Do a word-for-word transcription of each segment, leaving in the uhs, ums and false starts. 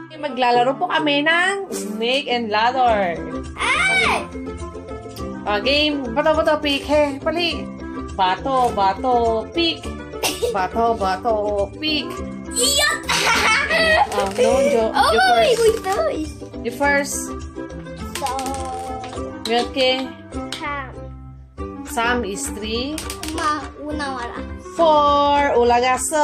Maglalaro po kami ng snake and ladder. Ay! Uh, game. Bato, bato, pick. He, pali. Bato, bato, pick. Bato, bato, pick. Iyot! Uh, no, Jo. Oh, You first. ito. You first. So, Okay. Sam. Sam is three. 엄마, 오나 와라. Four. 올라갔어.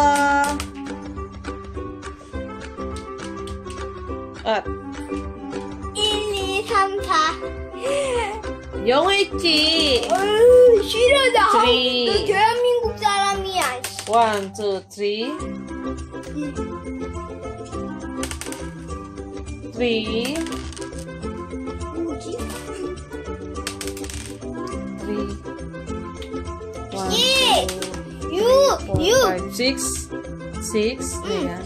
아. 일, 이, 삼, 사. 영어 있지. 어휴, 싫어, 나. Three. 너 대한민국 사람이야. One, two, three. Three. 뭐지? Three. One, 예. two, 유, four, 유. five, six. Six. Ayan.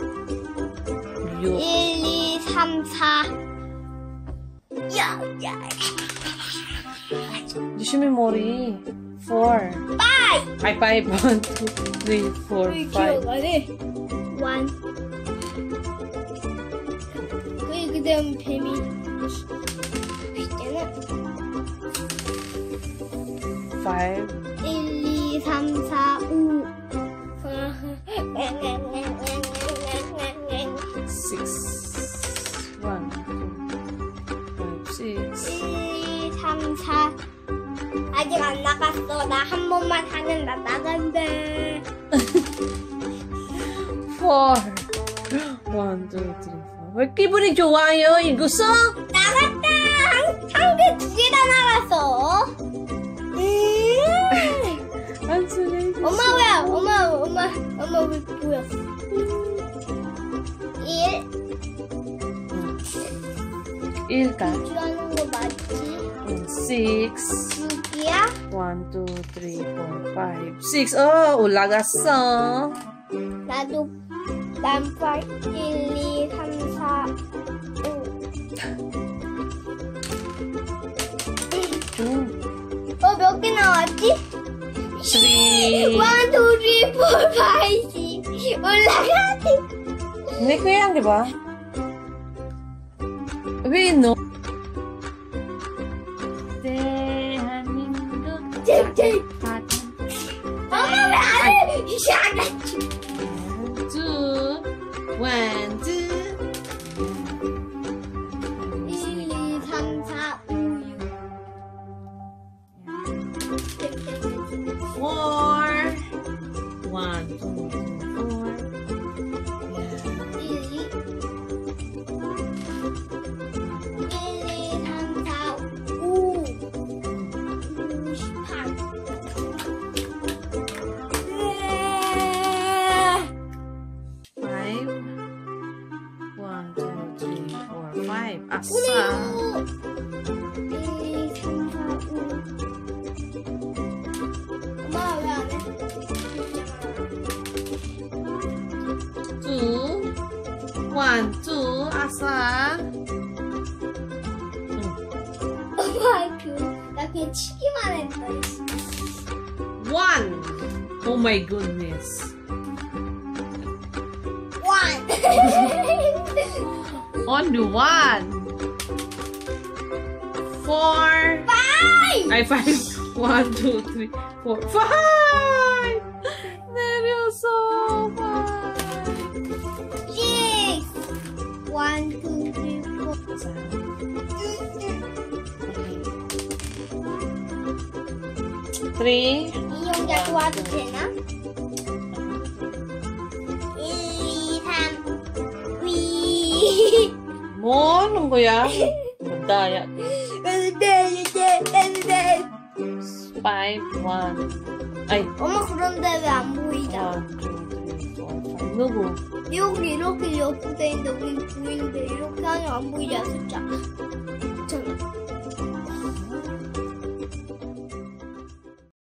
일, 육. 이, 삼, 사. 야, 야. Joshua Mori. Four. 파이. Ay, five. One, two, three, four, 왜 five. 기억하네? 원. 그, 그 다음 뱀이. 있잖아. Five. 일, 이, 삼, 사, 오. Six. One, two, five, six. 일, 이, 삼, 사. 아직 안 나갔어. 나 한 번만 하면 나 나간대. Four. One, two, three, four. 왜 기분이 좋아요? 이거서? 나갔다. 한 개 두 개 다 나갔어. 음. 안 쓰네. 엄마 왜? 엄마 엄마 엄마 왜 보였어? 일. 일가. 좋아하는 거 맞지? Six. 육이야? One, two, three, four, five, six. 어, 올라갔어. 나도 난 팔, 일, 이, 삼, 사, 오. 음. 어, 몇 개 나왔지? Three. 원, 투, 쓰리, 포, 파이브, 식스. 올라가지. Hindi ko yan, di ba? We know. 대한민국. 쨍쨍. 엄마 왜 안 해? 이상하지. One, two. One, two. 일, 이, 삼, 사, 오, 육. Four. One, two, four. 일, 이. 일, 이, 삼, 사, 오. 오, 십팔. Five. One, two, three, four, five. 아싸. 일, 이, 삼, 사, 오. 엄마 왜 안 해? Two. One, two. 아싸. 엄마 그, 나 그냥 치기만 했다. One. Oh my goodness. 원. On the one. Four. 파이브. Ay, five. One, two, three, four, five. 내려서 five. 식스. 원, 투, 쓰리, 포. Three. 이용자 도와도 되나? 일, 이, 삼, 위. 뭐 하는 거야? madaya. Five, one. Ay, 엄마 그런데 왜 안 보이잖아? one, two, three, four, five. 누구? 여기 이렇게 옆에 있는데 우린 보이는데 이렇게 하면 안 보이잖아 숫자.